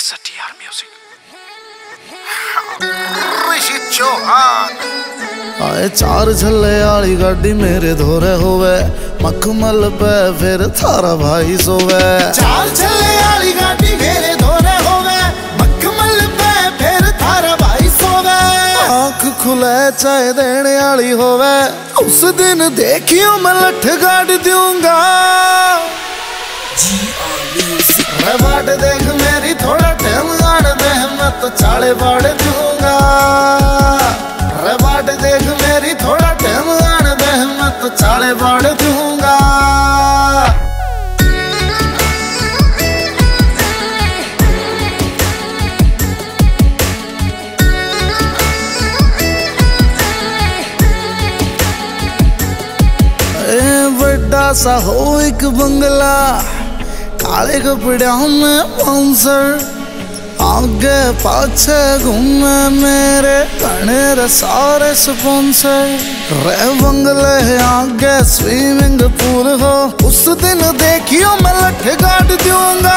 It's a TR music. ऋषि चौहान आए चार झल्ले आली गाड़ी मेरे धोरे होवे, मखमल पे फिर थारा भाई सोवे। चार झल्ले आली गाड़ी मेरे धोरे होवे, मखमल पे फिर थारा भाई सोवे। आँख खुले चाय देने आली होवे, उस दिन देखियो मैं लठ गाड़ दूंगा। बाट देख मेरी थोड़ा टाइम आड़ दे, मैं तो चाले बाड़ दूंगा। बाट देख मेरी थोड़ा टाइम आड़ दे, मैं तो चाले बाड़ दूंगा। बड़ा सा हो एक बंगला, काले कपड़े में बाउंसर, आगे पाछे घूमे मेरे घने सारे स्पॉन्सर। रे बंगले आगे स्विमिंग पूल हो, उस दिन देखियो मैं लठ गाड़ दूंगा।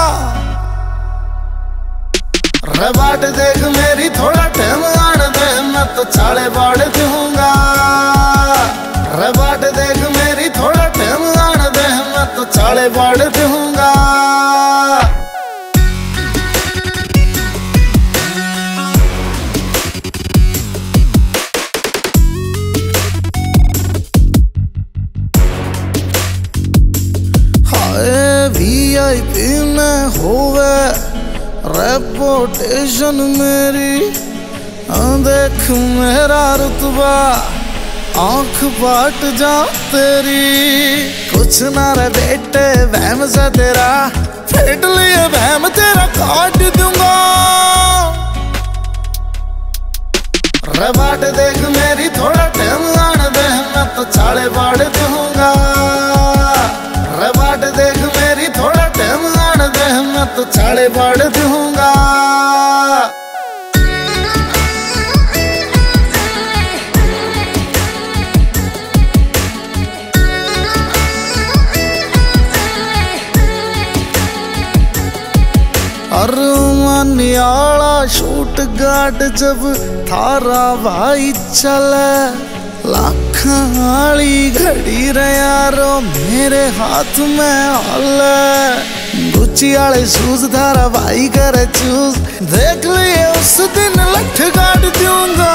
रे बाट देख मेरी थोड़ा टाइम आड़ दे, मैं तो चाले बाड़ दूंगा। रे बाट देख मेरी थोड़ा टाइम आड़ दे, मैं तो चाले बाड़ दूंगा। VIP में होवे रेपुटेशन मेरी, देख मेरा रुतबा आंख बाट जा तेरी। कुछ ना रे बेटे वहम से तेरा, फेट लिए वहम तेरा काट दूंगा। रे बाट देख मेरी थोड़ा टाइम आड़ दे, मैं तो चाले बाड़ दूंगा। रे बाट देख मेरी थोड़ा टाइम आड़ दे, मैं तो चाले बाड़ दूंगा। अरमानियाला शूट गार्ड जब थारा भाई चले, लाखा वाली घड़ी रे यारो मेरे हाथ में हले। गुच्ची वाले शूज थारा भाई करे चूज, देख लिए उस दिन लठ गाड़ दूंगा।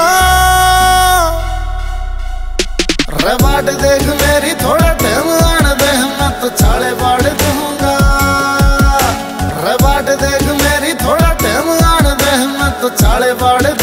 रे बाट देख मेरी थोड़ा टाइम आड़ दे, मैं तो चाले बाड़ दूंगा। रे बाट देख मेरी थोड़ा टाइम आड़ दे, मैं तो चाले बाड़